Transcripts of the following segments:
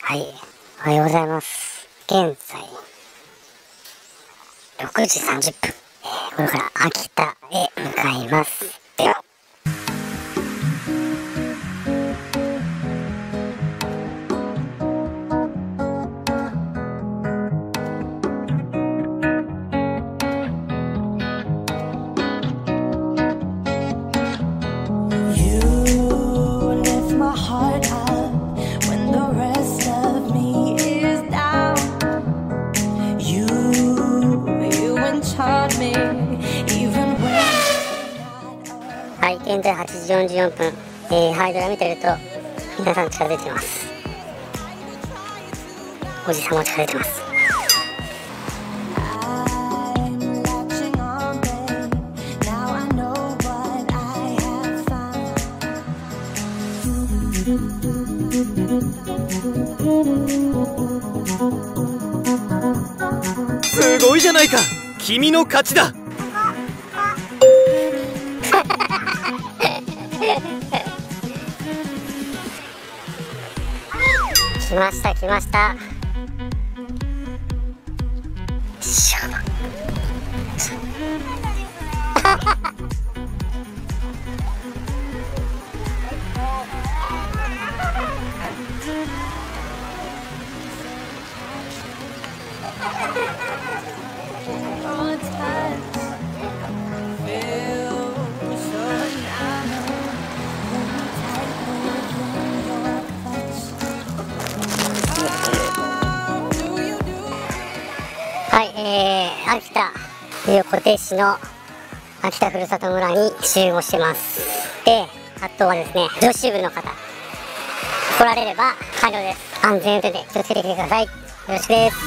はい、おはようございます。現在6時30分、これから秋田へ向かいます。でははい、現在8時44分、ハイドラ見てると皆さん近づいてます。おじさんも近づいてます。 すごいじゃないか、君の勝ちだ。 来ました来ました。しょはい、秋田小手市の秋田ふるさと村に集合してます。で、あとはですね、女子部の方来られれば完了です。安全運転で気をつけてきてください。よろしくです。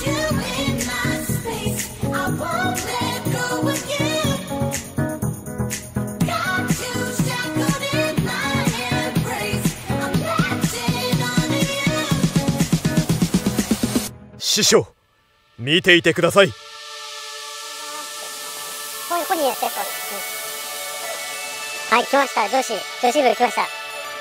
師匠、見ていてください。 ここにいらっしゃい。はい、来ました。女子部来ました。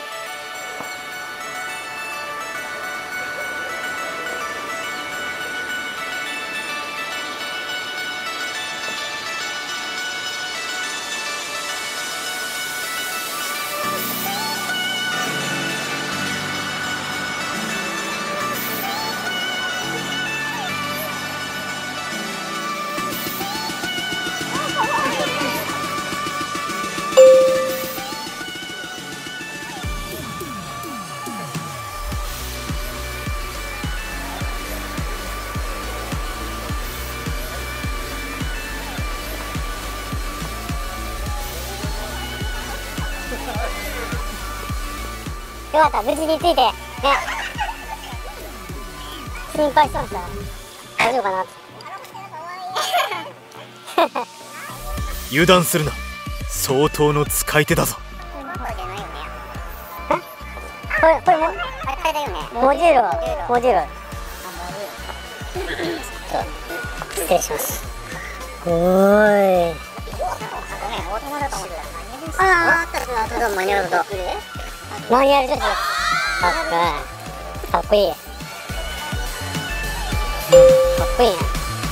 よかった、無事に着いてね。心配してました。大丈夫かなって油断するな、相当の使い手だぞ。 これもモジュール失礼します。おーい、あったマニュアル女子かっこいい、かっこいいね。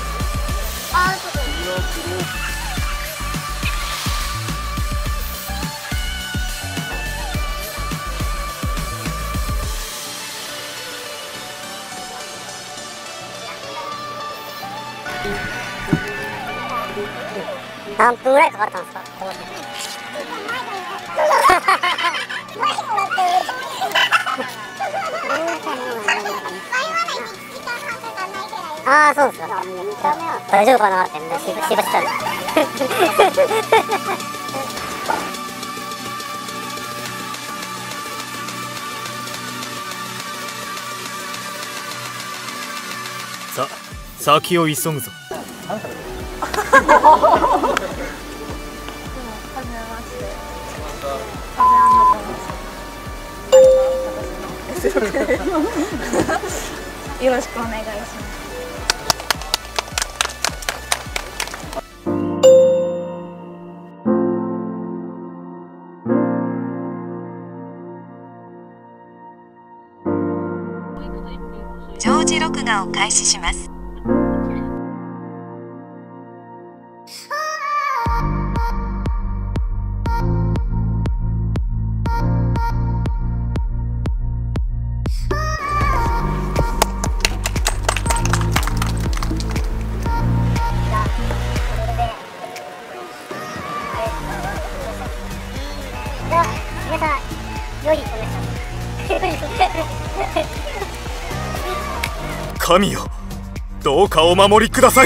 何分ぐらいかかったんですか？ああ、そうですか。大丈夫かなってみんな心配してたんでさ、先を急ぐぞ。 よろしくお願いします。 常時録画を開始します。 皆さん、良いお願いします。 神よ、どうかお守りください。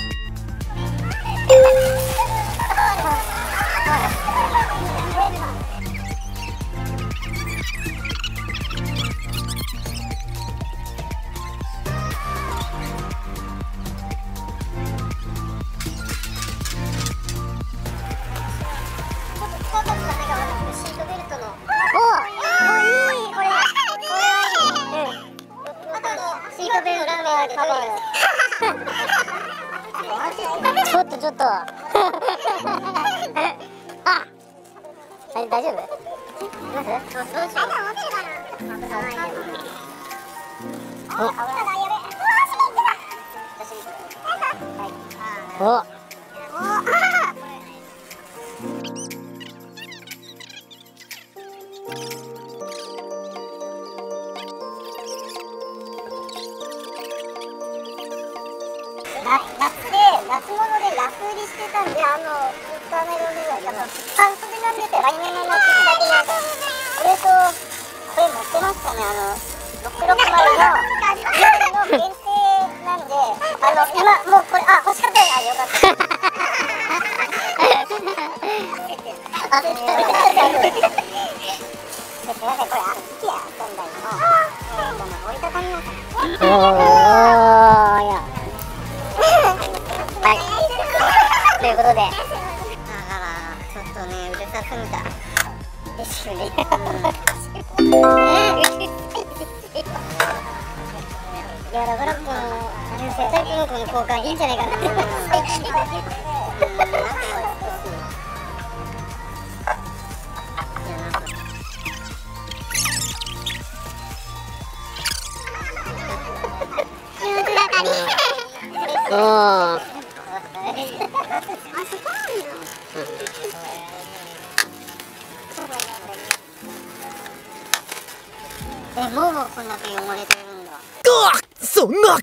ちょっとちょっとあ、大丈夫？います？お夏物でラフ売りしてたんで、2日目の日は半袖なんですよ。来年の夏だけなんかこれとこれ持ってましたね。660の限定なんで、今もうこれ欲しかったよ。よかったすいません、これIKEA仙台の折りたたみのはい、ということで、ちょっとね、うるさすぎた。ですよね。いや、だからこの生態ピンクの交換いいんじゃないかなと思います。もうこんだけ汚れてるんだ。 そんな。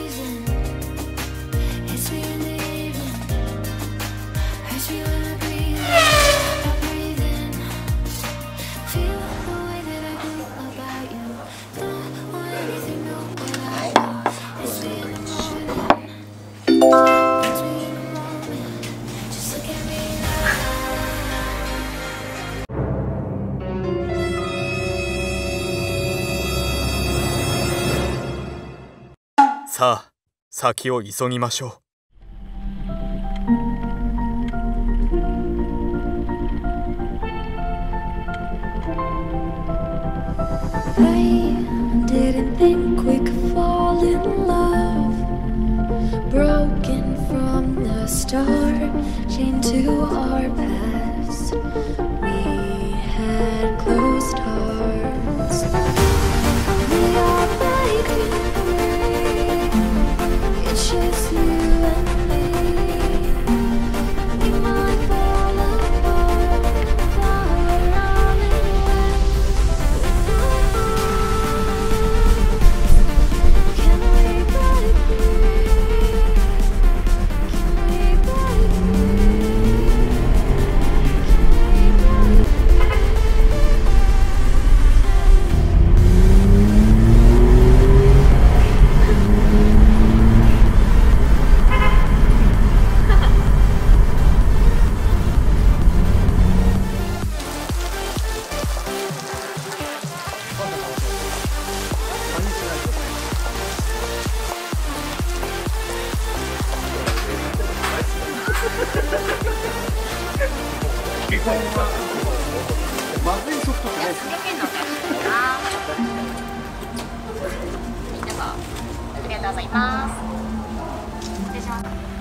Breathe さあ、先を急ぎましょう。 I didn't think we could fall in love. Broken from the start, chained to our past. We had closed hearts. We are breaking free. It's just you and me. We might fall apart, far around and wet. Can we break free? Can we break free? Can we break ありがとうございます。失礼します。